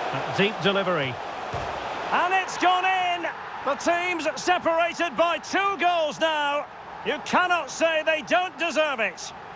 Deep delivery. And it's gone in! The team's separated by 2 goals now. You cannot say they don't deserve it.